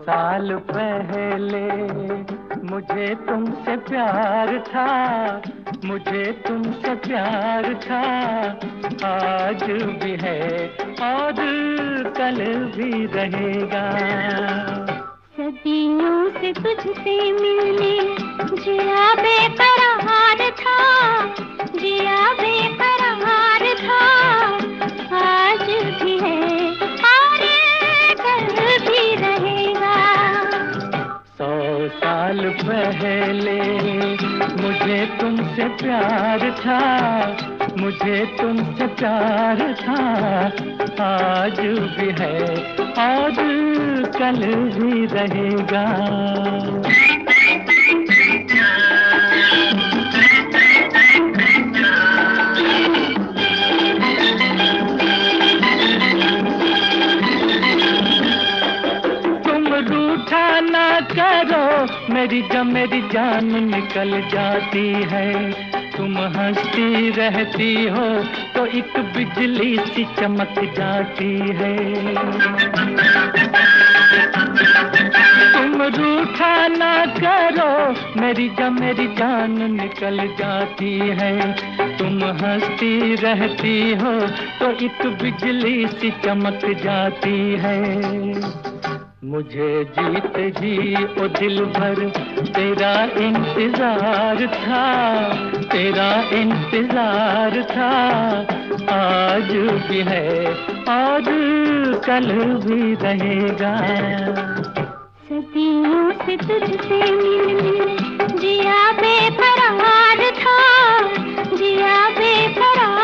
साल पहले मुझे तुमसे प्यार था, मुझे तुमसे प्यार था। आज भी है और कल भी रहेगा। सदियों से तुझसे मिलने जिया बेकरार था, जिया बेकरार था। आज भी है और कल भी रहेगा। 100 साल पहले मुझे तुमसे प्यार था, मुझे तुमसे प्यार था। आज भी है और कल भी रहेगा। तुम रूठा ना करो, मेरी जान निकल जाती है। तुम हंसती रहती हो तो एक बिजली सी चमक जाती है। तुम रूठा ना करो, मेरी जान निकल जाती है। तुम हंसती रहती हो तो एक बिजली सी चमक जाती है। मुझे जीते जी ओ दिल भर तेरा इंतजार था, तेरा इंतजार था। आज भी है और कल भी रहेगा। सदियों से तुझसे मिलने जिया बेकरार था, जिया बेकरार